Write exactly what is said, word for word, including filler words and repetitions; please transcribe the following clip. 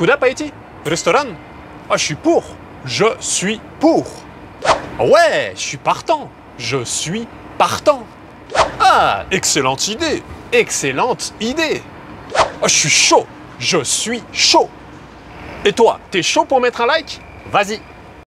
Куда пойти? Ресторан? Ah, je suis pour. Je suis pour. Ouais, je suis partant. Je suis partant. Ah, excellente idée. Excellente idée. Ah, je suis chaud. Je suis chaud. Et toi, t'es chaud pour mettre un like? Vas-y.